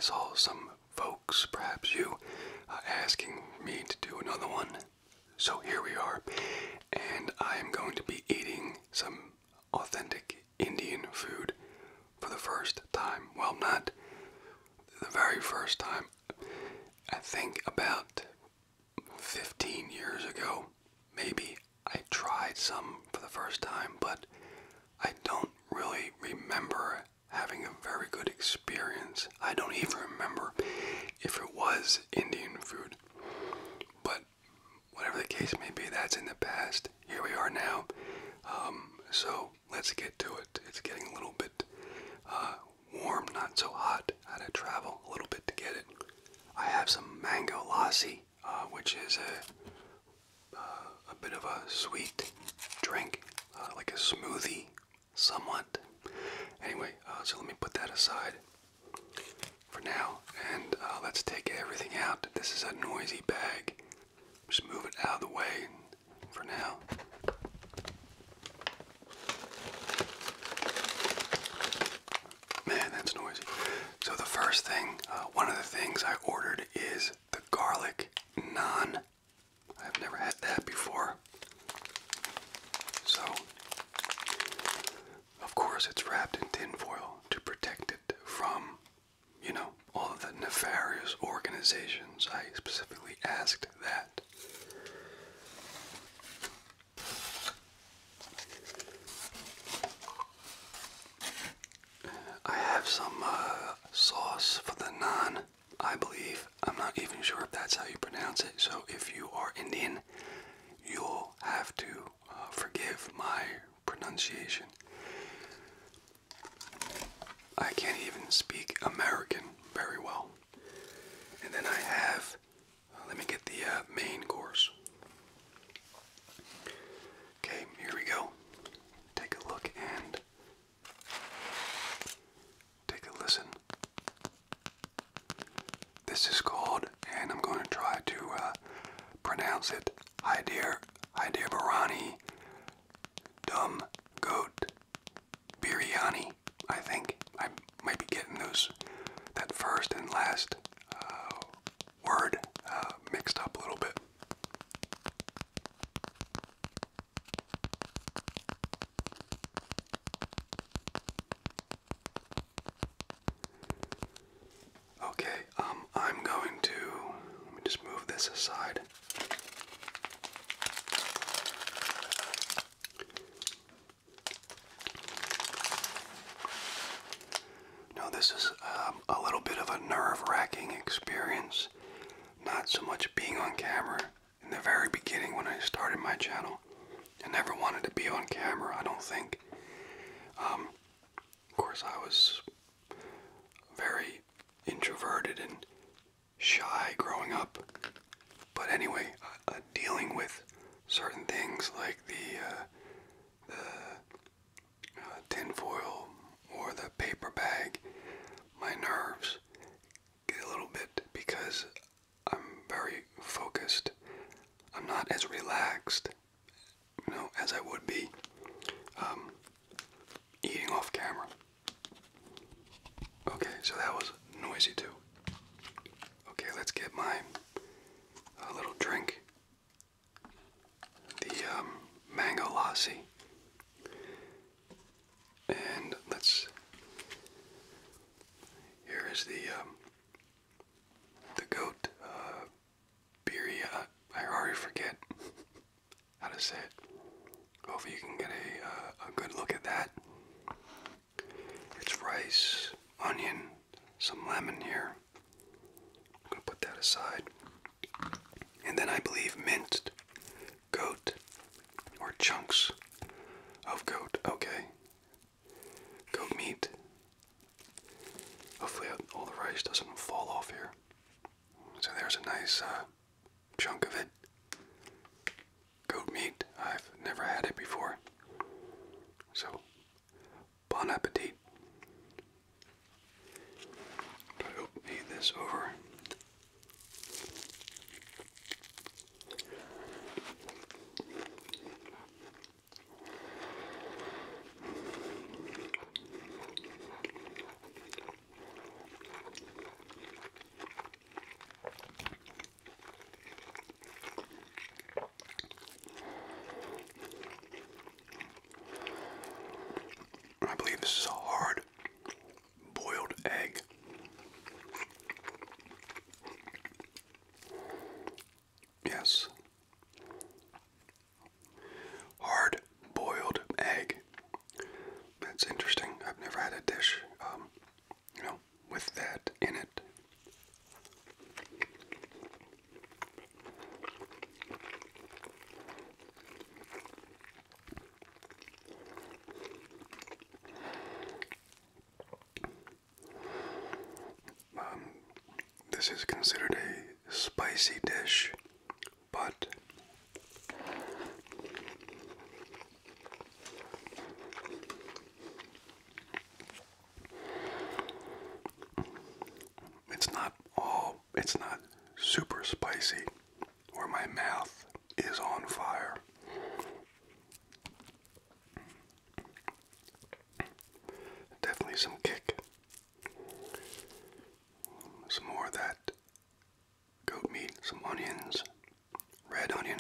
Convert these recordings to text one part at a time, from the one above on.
saw some folks, perhaps you, asking me to do another one. So here we are, and I am going to be eating some authentic Indian food for the first time. Well, not the very first time. I think about 15 years ago, maybe, I tried some for the first time, but I don't really remember having a very good experience. I don't even remember if it was Indian food. But whatever the case may be, that's in the past. Here we are now. So let's get to it. It's getting a little bit warm, not so hot. I had to travel a little bit to get it. I have some mango lassi, which is a bit of a sweet drink, like a smoothie, somewhat. Anyway, so let me put that aside for now, and let's take everything out. This is a noisy bag. Just move it out of the way for now. Man, that's noisy. So the first thing, one of the things I ordered is the garlic naan. I've never had that before. So, of course, it's wrapped in tin foil to protect it from, you know, all of the nefarious organizations. I specifically asked that. I have some sauce for the naan, I believe. I'm not even sure if that's how you pronounce it, so if you are Indian, you'll have to forgive my pronunciation. I can't even speak American very well. And then I have, let me get the main course. Okay, here we go. Take a look and take a listen. This is called, and I'm going to try to pronounce it, hyderabadi dum goat biryani. I think I might be getting that first and last word mixed up a little bit. Okay, I'm going to, let me just move this aside. Now this is a little bit of a nerve-wracking experience. Not so much being on camera. In the very beginning when I started my channel, I never wanted to be on camera, I don't think. Of course, I was very introverted and shy growing up. But anyway, dealing with certain things like the tinfoil or the paper bag, my nerves get a little bit because I'm very focused. I'm not as relaxed, you know, as I would be eating off camera. Okay, so that was noisy too. Okay, let's get my little drink. The mango lassi. And here is the goat biryani. I already forget how to say it. Hopefully you can get a good look at that. It's rice, onion, some lemon here. I'm going to put that aside. And then I believe minced goat, or chunks of goat. Okay. Goat meat. Hopefully all the rice doesn't fall off here. So there's a nice chunk of it. Goat meat. I've never had it before. So, bon appetit. Try to eat this over. This is a hard boiled egg. Yes. Hard boiled egg. That's interesting. I've never had a dish, with that in it. This is considered a spicy dish, but it's not super spicy or my mouth is on fire. Definitely some kick. Some more of that goat meat, some onions, red onion.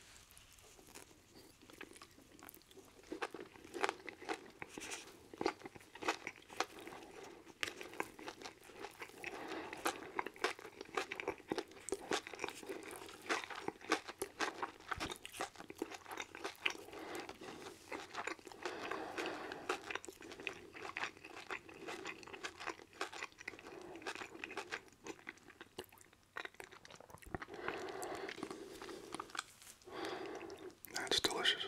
That's delicious.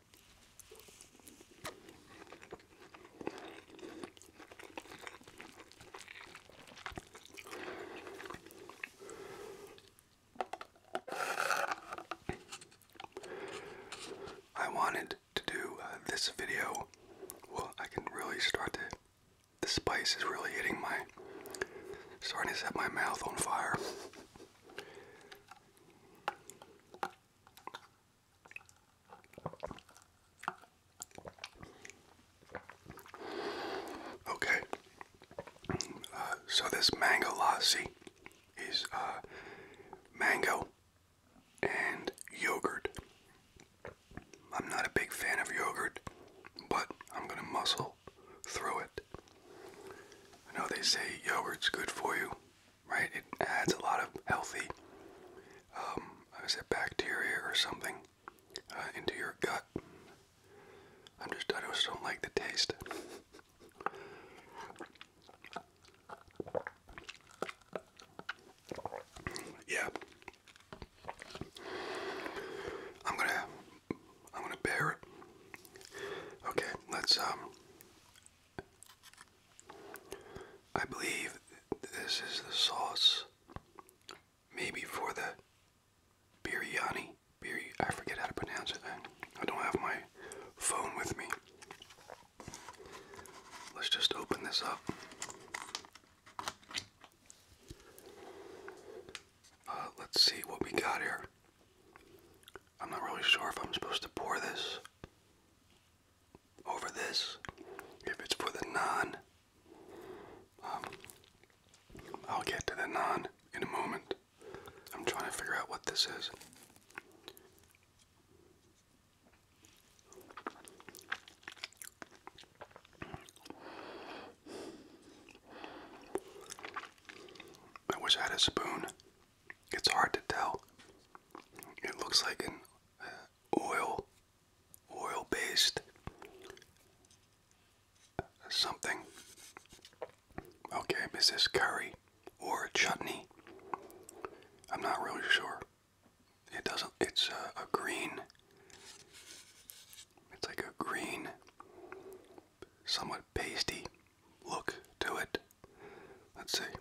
I wanted to do this video. Well, I can really start to. The spice is really starting to set my mouth on fire. Okay, so this mango lassi is mango and yogurt. I'm not a big fan of yogurt, but I'm gonna muscle through it. I know they say yogurt's good for you, right? It adds a lot of healthy, is it bacteria or something, into your gut. I just don't like the taste. Yeah. I'm gonna bear it. Okay, let's I believe this is the sauce, maybe for the biryani. I forget how to pronounce it. I don't have my phone with me. Let's just open this up. Let's see what we got here. I'm not really sure if I'm supposed to pour this over this, if it's for the naan. I'll get to the naan in a moment. I'm trying to figure out what this is. I wish I had a spoon. It's hard to tell. It looks like an oil-based something. Okay, is this curry or chutney? I'm not really sure. It doesn't. It's a green. It's like a green, somewhat pasty look to it. Let's see.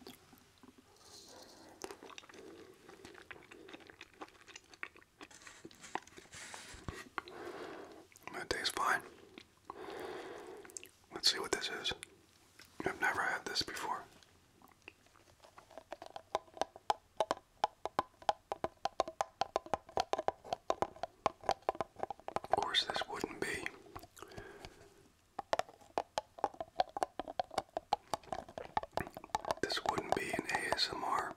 That tastes fine. Let's see what this is. I've never had this before. Of course, this wouldn't be. This wouldn't be an ASMR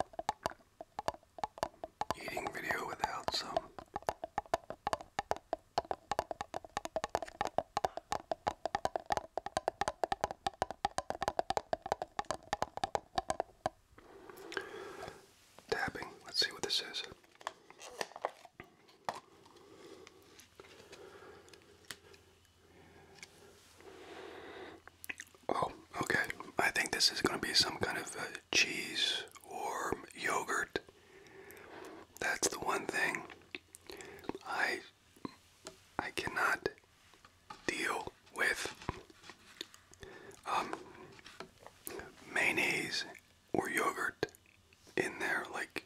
eating video without some this is going to be some kind of cheese or yogurt. That's the one thing I cannot deal with. Mayonnaise or yogurt in their like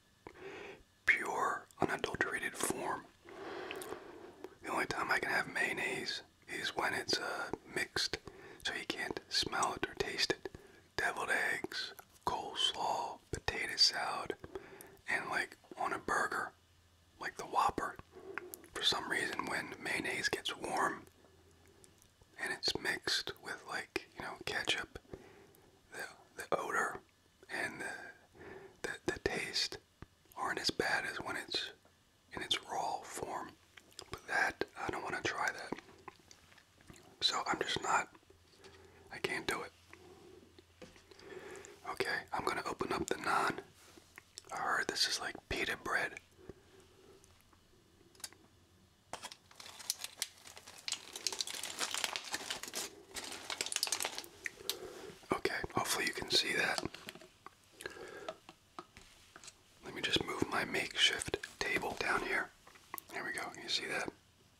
pure, unadulterated form. The only time I can have mayonnaise is when it's mixed, so you can't smell it or taste it. Deviled eggs, coleslaw, potato salad, and like on a burger, like the Whopper. For some reason, when mayonnaise gets warm and it's mixed with like, ketchup, the odor and the taste aren't as bad as when it's in its raw form. But that, I don't want to try that. So I'm just not, I can't do it. Okay, I'm gonna open up the naan. I heard this is like pita bread. Okay, hopefully you can see that. Let me just move my makeshift table down here. There we go, you see that?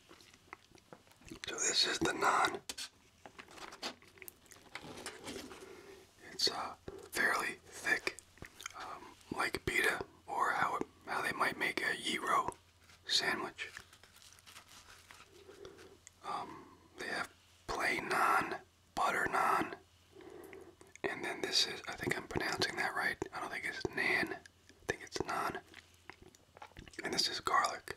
So this is the naan. It's fairly thick, like pita, or how they might make a gyro sandwich. They have plain naan, butter naan, and then this is, I think I'm pronouncing that right. I don't think it's Naan. I think it's naan. And this is garlic.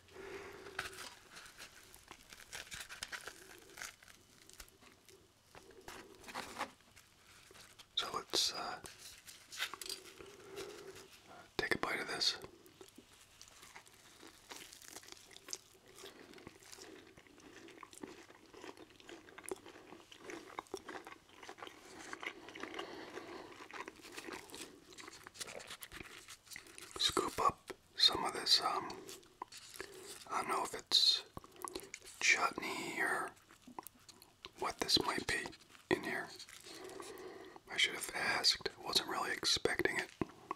So let's take a bite of this. Scoop up some of this, I don't know if it's chutney or what this might be in here. I should have asked, wasn't really expecting it.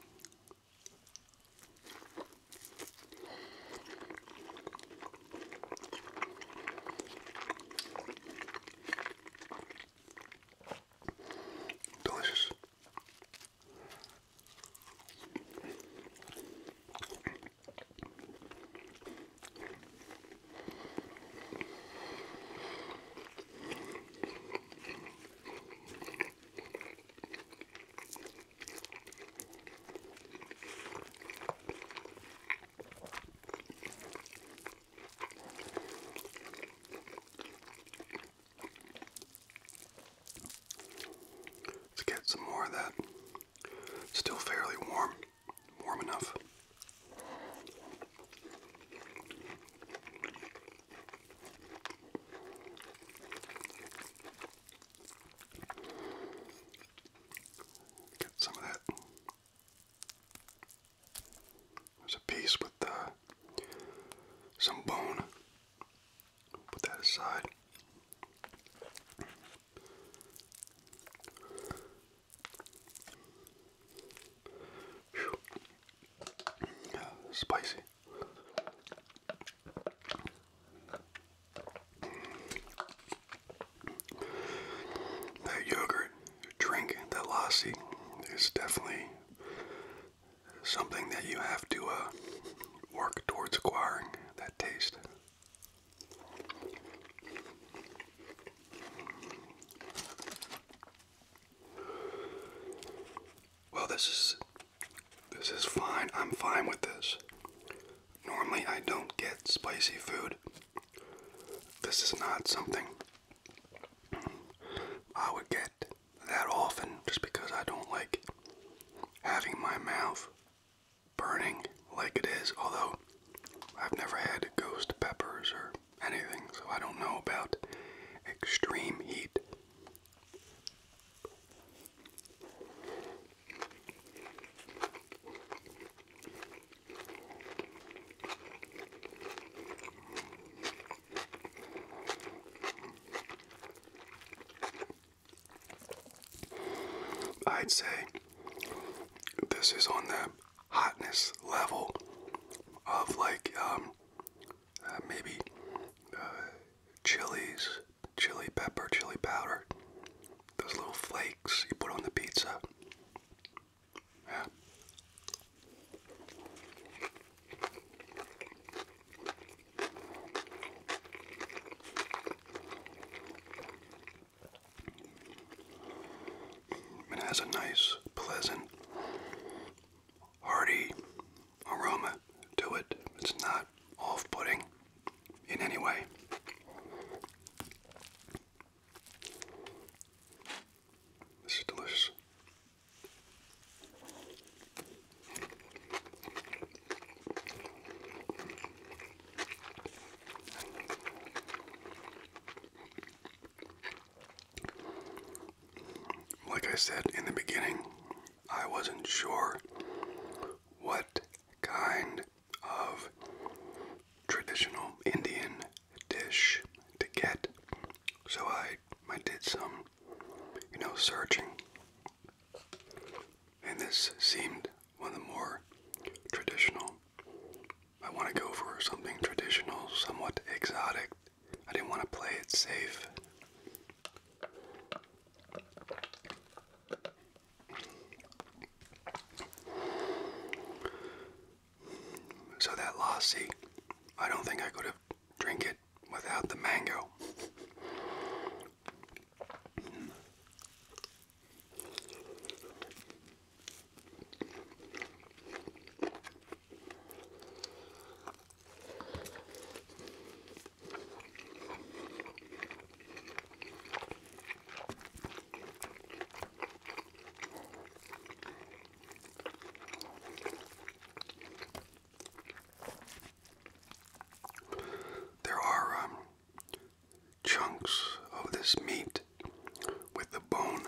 Delicious. Let's get some more of that. Still fairly warm. Warm enough. Get some of that. There's a piece with some bone. Put that aside. Whew. Spicy. That yogurt drink, that lassi, is definitely something that you have to work towards acquiring, that taste. Well, this is fine. I'm fine with this. Normally I don't get spicy food. This is not something I would get that often, just because I don't like having my mouth burning like it is, although I've never had ghost peppers or anything, so I don't know about extreme heat. I'd say this is on the hotness level of like maybe chilies, chili pepper, chili powder. Those little flakes you put on the pizza. Yeah. It has a nice, pleasant, hearty aroma to it. It's not off-putting in any way. This is delicious. Like I said in the beginning, I wasn't sure what kind of traditional Indian dish to get, so I did some, searching, and this seemed one of the more traditional. I want to go for something traditional, somewhat exotic. I didn't want to play it safe. So that lassi, I don't think I could have drank it without the mango. There are chunks of this meat with the bone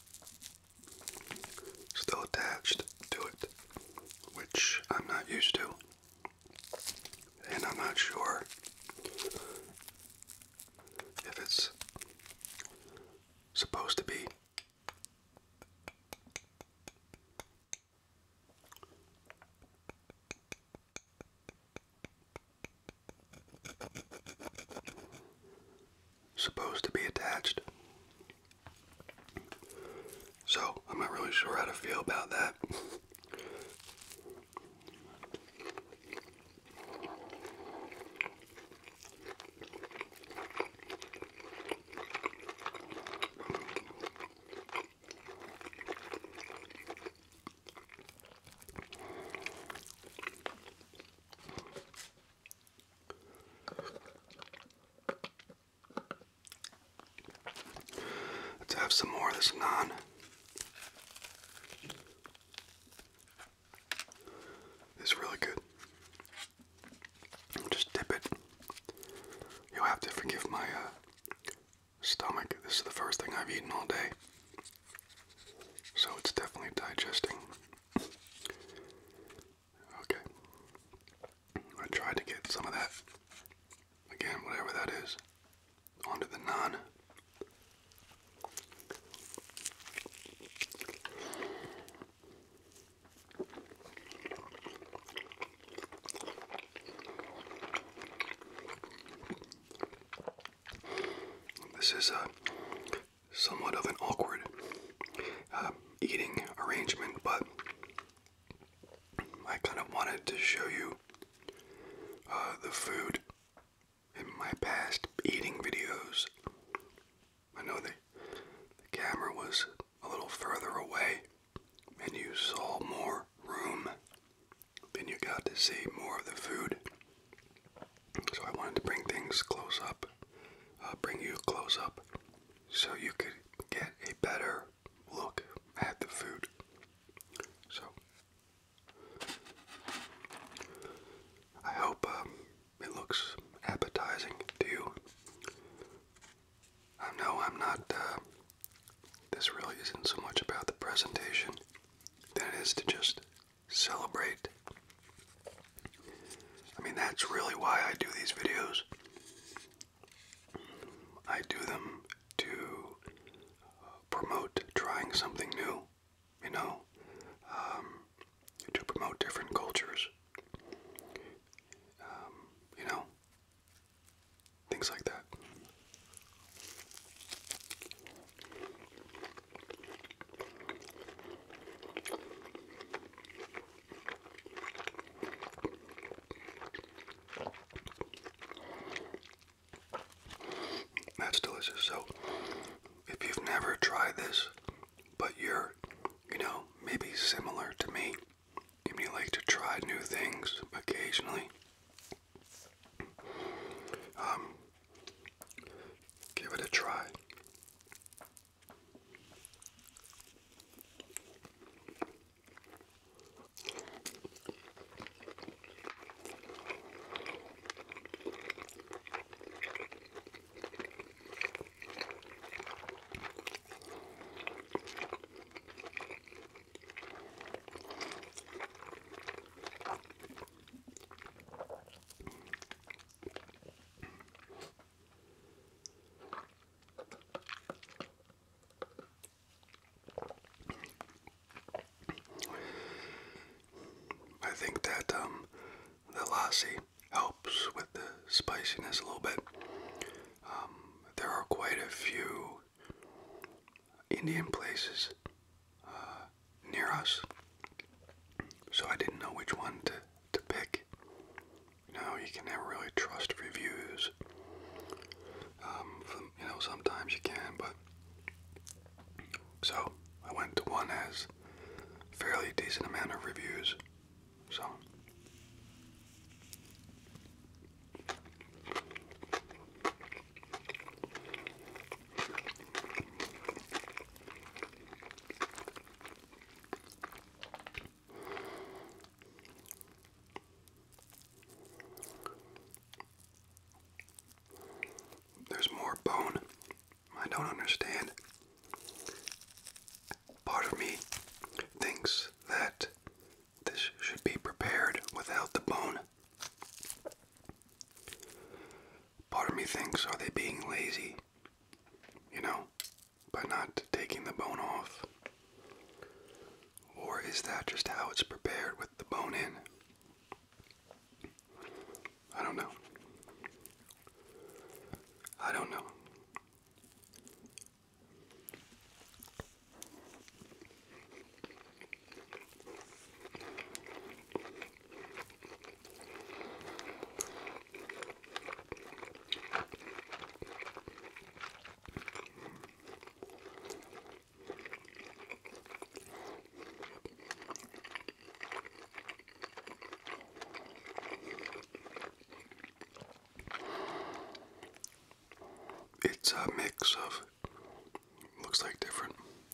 still attached to it, which I'm not used to, and I'm not sure if it's supposed to be attached. So I'm not really sure how to feel about that. Let's have some more of this naan. It's really good. Just dip it. You'll have to forgive my stomach. This is the first thing I've eaten all day, so it's definitely digesting. Okay. I tried to get some of that, again, whatever that is, onto the naan. This is somewhat of an awkward eating arrangement, but I kind of wanted to show you the food in my past eating videos. I know the camera was a little further away and you saw more room, then you got to see more of the food. So I wanted to bring things close up, bring you close up, so you could get a better look at the food. So I hope it looks appetizing to you. I know I'm not, this really isn't so much about the presentation than it is to just celebrate. I mean, that's really why I do these videos. I do them to promote trying something new you know, to promote different cultures, you know, things like that. That's delicious. So, if you've never tried this, but you're, you know, maybe similar to me, and you like to try new things occasionally, give it a try. I think that the lassi helps with the spiciness a little bit. There are quite a few Indian places near us, so I didn't know which one to pick. You know, you can never really trust reviews. You know, sometimes you can, but so I went to one that has fairly decent amount of reviews. So there's more bone. I don't understand. Part of me thinks that this should be prepared without the bone. Part of me thinks, are they being lazy? You know, by not taking the bone off? Or is that just how it's prepared with the bone in? I don't know. I don't know. It's a mix of, looks like different,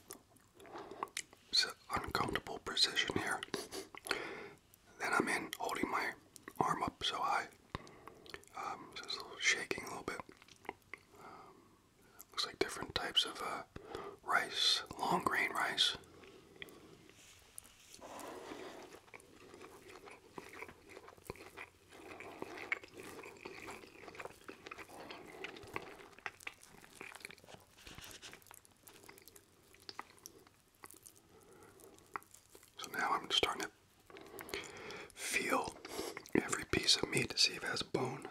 it's uncomfortable precision here. Then I'm in holding my arm up so high, so it's shaking a little bit. Looks like different types of rice, long grain rice. So now I'm starting to feel every piece of meat to see if it has bone.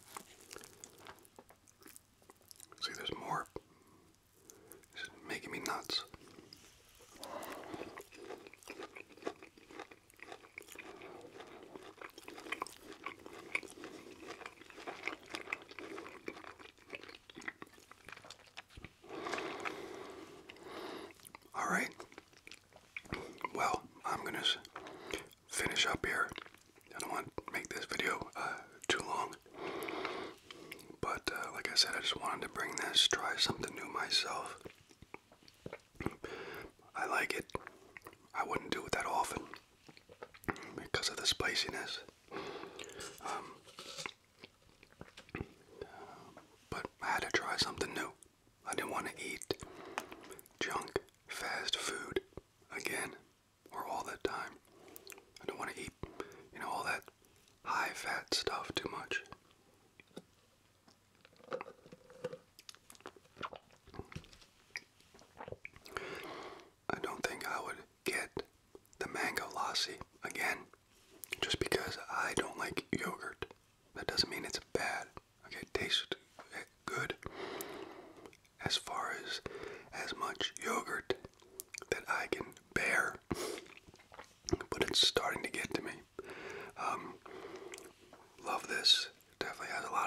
See, there's more. It's making me nuts. All right. Well, I'm gonna finish up here. I don't want to make this video too long. But like I said, I just wanted to bring this, try something new myself. I like it. I wouldn't do it that often because of the spiciness. But I had to try something new. I didn't want to eat junk fast food again or all the time. I don't want to eat, you know, all that high fat stuff too much. I don't think I would get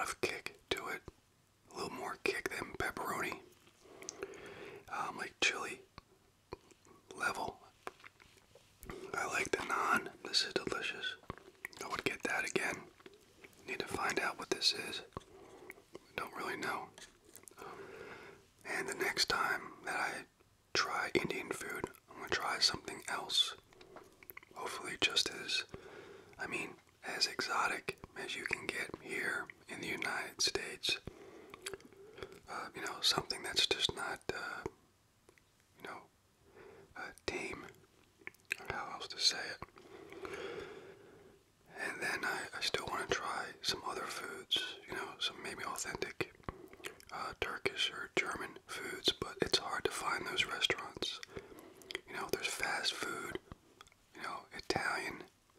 lot of kick to it. A little more kick than pepperoni. Like chili level. I like the naan. This is delicious. I would get that again. Need to find out what this is. Don't really know. And the next time that I try Indian food, I'm gonna try something else. Hopefully just as, as exotic as you can get here in the United States. Something that's just not, tame. How else to say it? And then I still want to try some other foods, some maybe authentic Turkish or German foods, but it's hard to find those restaurants. There's fast food, Italian,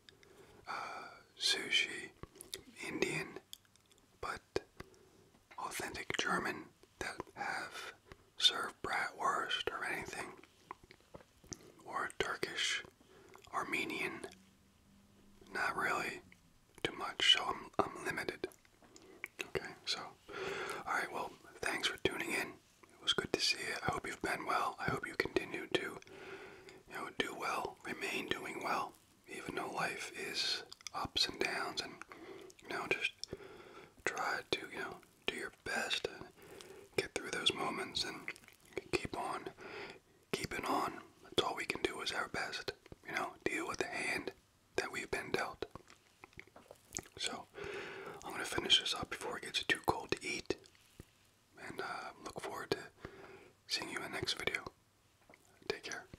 sushi, Indian, but authentic German that have served bratwurst or anything, or Turkish, Armenian, not really too much, so I'm limited. Okay, so, alright, well, thanks for tuning in. It was good to see you. I hope you've been well. I hope you continue to, do well, remain doing well, even though life is ups and downs, and, just try to, do your best and get through those moments and keep on keeping on. That's all we can do is our best, deal with the hand that we've been dealt. So, I'm going to finish this up before it gets too cold to eat, and look forward to seeing you in the next video. Take care.